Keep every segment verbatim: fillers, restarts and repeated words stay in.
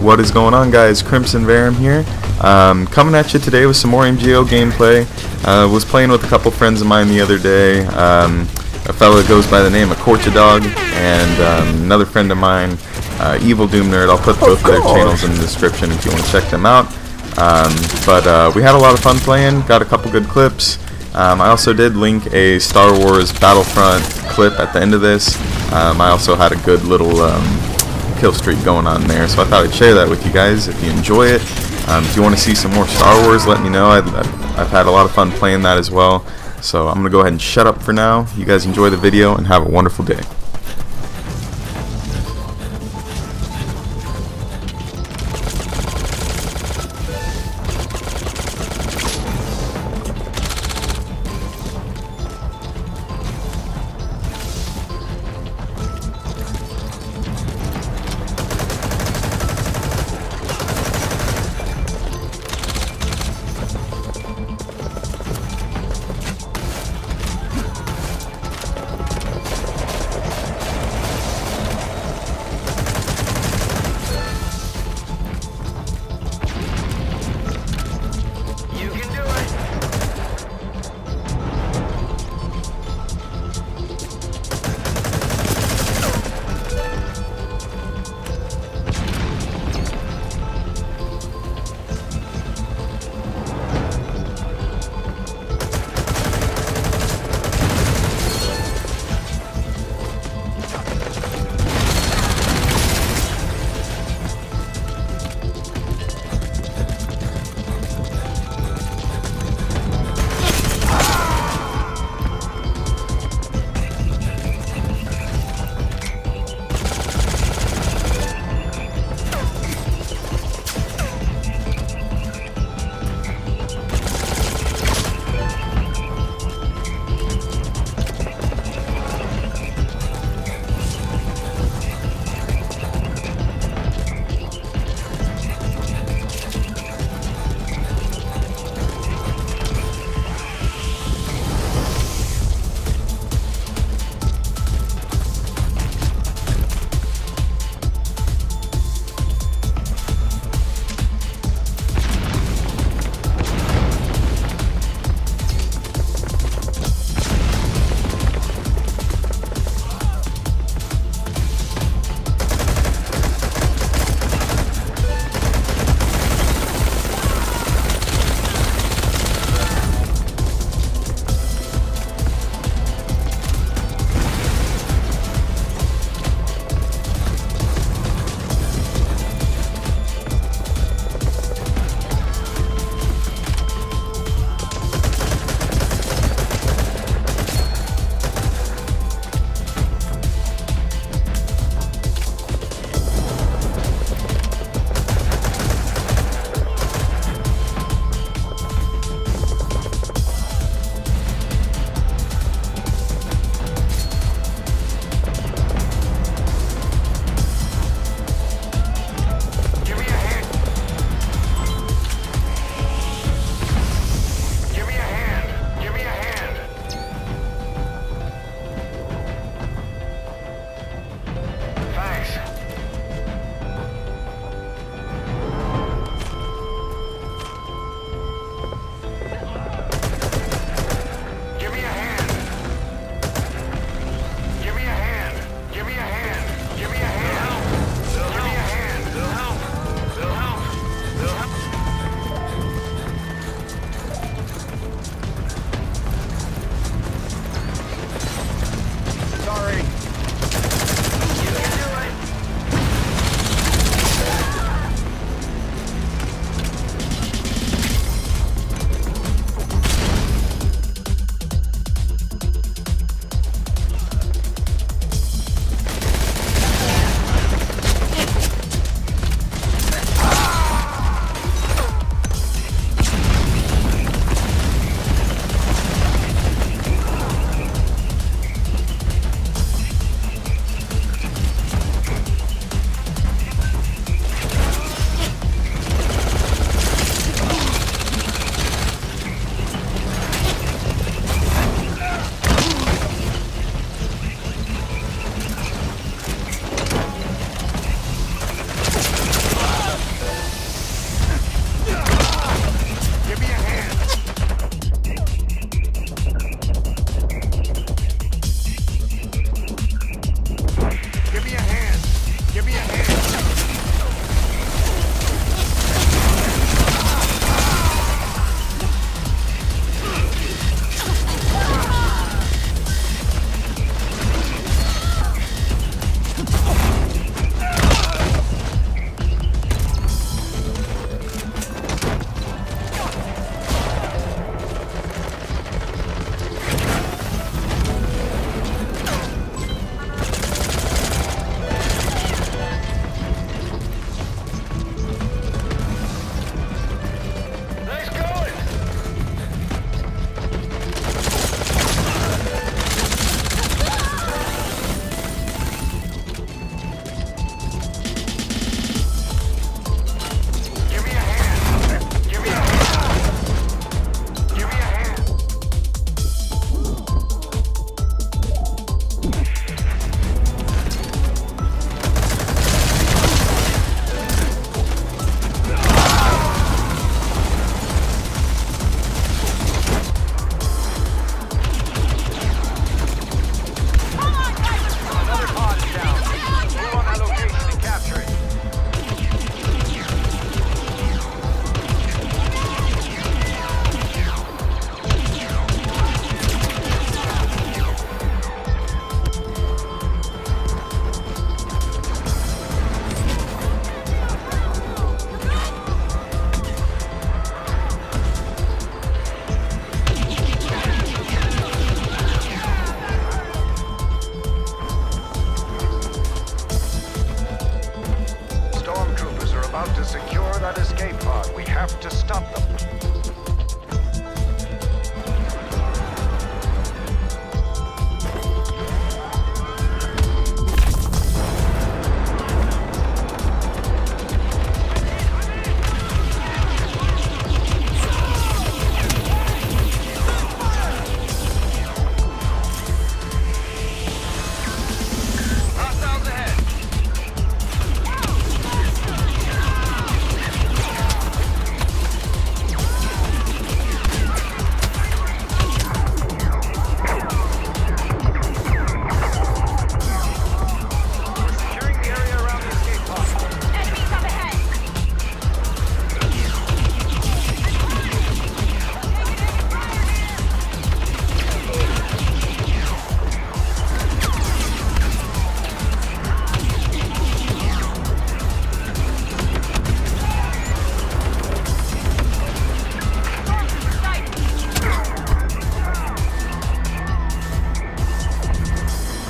What is going on, guys? Crimson Verum here, um, coming at you today with some more M G O gameplay. Uh, was playing with a couple friends of mine the other day, um, a fellow that goes by the name of Corchadog, and um, another friend of mine, uh, Evil Doom Nerd. I'll put both of their channels in the description if you want to check them out. Um, but uh, we had a lot of fun playing, got a couple good clips. Um, I also did link a Star Wars Battlefront clip at the end of this. Um, I also had a good little um, kill streak going on there, so I thought I'd share that with you guys if you enjoy it. Um, if you want to see some more Star Wars, let me know. I've, I've had a lot of fun playing that as well. So I'm going to go ahead and shut up for now. You guys enjoy the video and have a wonderful day.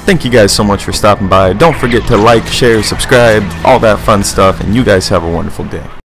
thank you guys so much for stopping by. Don't forget to like, share, subscribe, all that fun stuff, and you guys have a wonderful day.